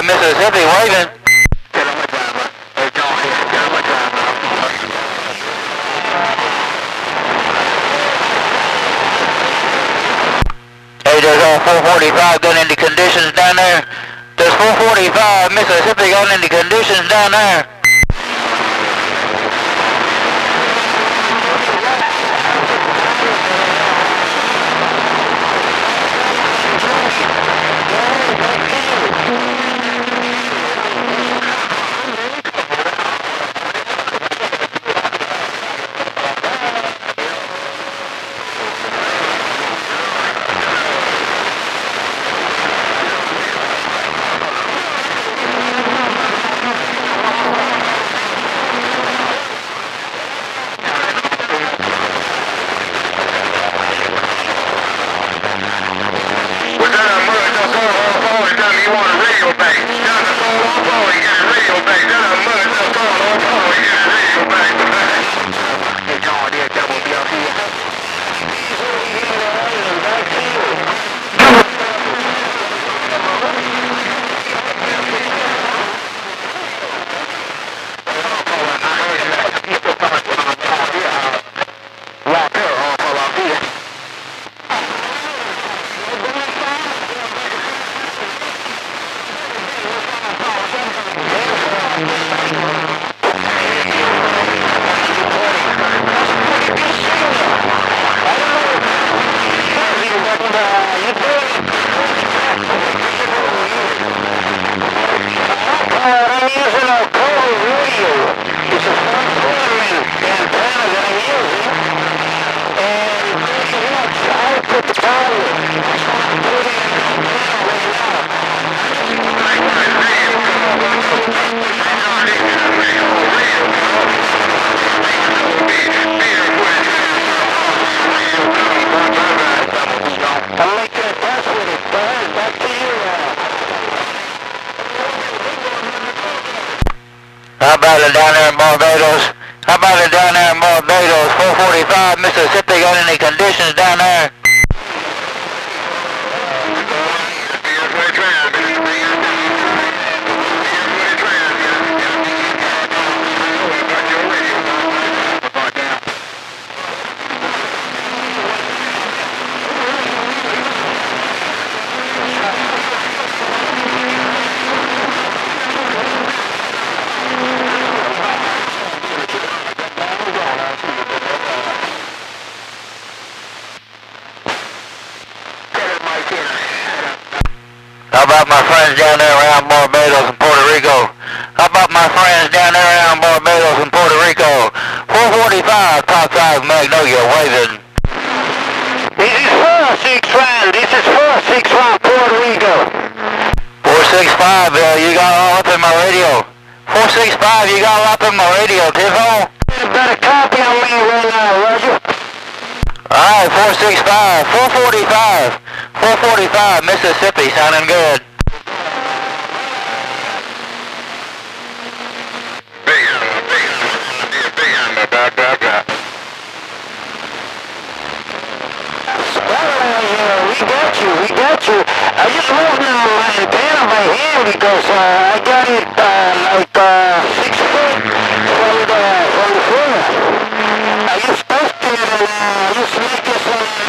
445, Mississippi, waving. Hey, there's 445 got any conditions down there? There's 445, Mississippi got any conditions down there? How about it down there in Barbados? How about it down there in Barbados? 445, Mississippi, got any conditions down there? How about my friends down there around Barbados and Puerto Rico? How about my friends down there around Barbados and Puerto Rico? 445, top 5 Magnolia, waving. This is 461, this is 461, Puerto Rico. 465, you got all up in my radio. 465, you got all up in my radio, Tiffo. You better copy on me right now, Roger. Alright, 465, 445, 445, Mississippi, sounding good. We got you. I just moved now my antenna by hand because I got it like 6 foot from the floor. I just tested it and I just make this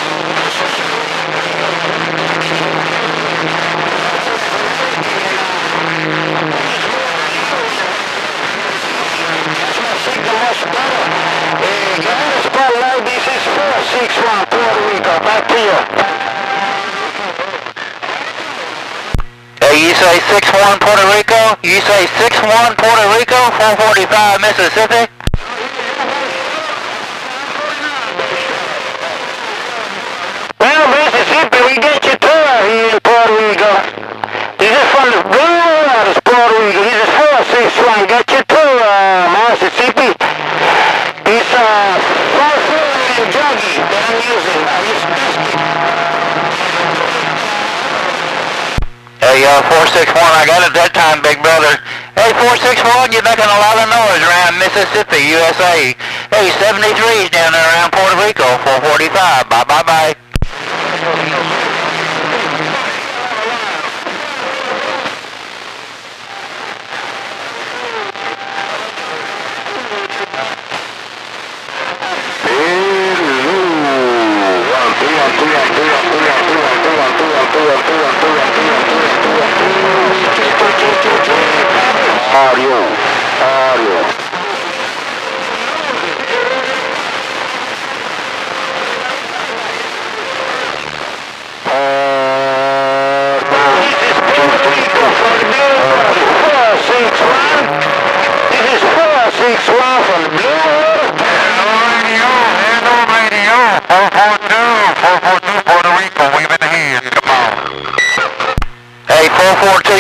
signal much better. Got a spotlight, this is 461 Puerto Rico. Back to you. You say 61 Puerto Rico? You say 61 Puerto Rico? 445 Mississippi? Well, Mississippi, we get you tour here in Puerto Rico. This is from the blue out of Puerto Rico. This is 461. Get you tour, Mississippi. It's 440 juggy that I'm using. I'm just testing. Hey, 461, I got it that time, big brother. Hey, 461, you're making a lot of noise around Mississippi, USA. Hey, 73's down there around Puerto Rico, 445. Bye-bye-bye.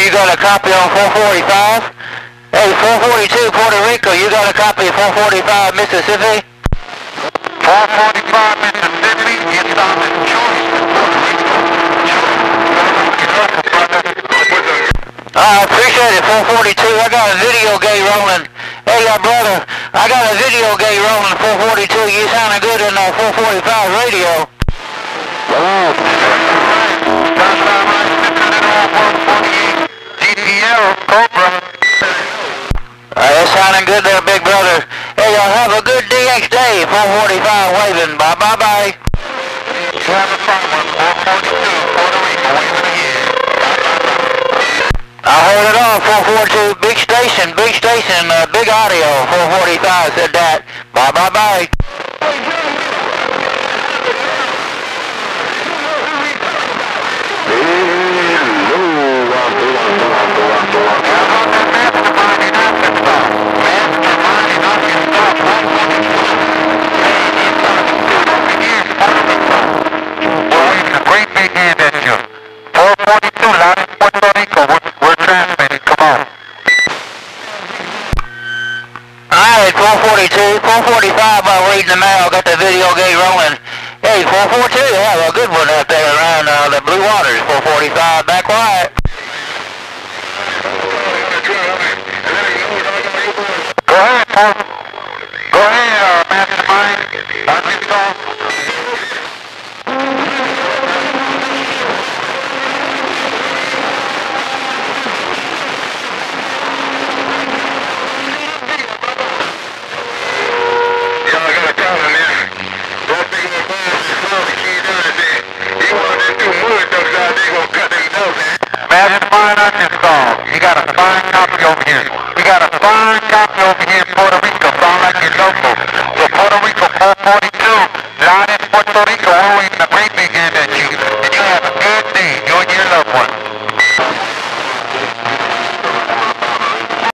you got a copy on 445? Hey, 442 Puerto Rico, you got a copy of 445 Mississippi? 445 Mississippi, it's on the choice, Puerto Rico. I appreciate it, 442. I got a video gate rolling. Hey, brother, I got a video gate rolling, 442. You sounding good in 445 radio. GPL, Cobra. It's sounding good there, big brother. Hey, y'all have a good DX day, 445 waving. Bye-bye-bye. Have a fun one, 442, Puerto Rico, waving again. I heard it all, 442, big station, big audio, 445 said that. Bye-bye-bye. Great big hand at you. 442, loud in Puerto Rico, we're transmitting, come on. Alright, 442, 445 by reading the mail, got the video gate rolling. Hey, 442, have a good one up there around the Blue Waters, 445, back quiet. Go ahead, Paul. Go ahead, Mastermind. Let's go. Mastermind Arkansas, you got a fine copy over here. You got a fine copy over here in Puerto Rico, sound like you're local. So Puerto Rico 442, loud in Puerto Rico, always a great big hand at you. And you have a good day, you and your loved ones.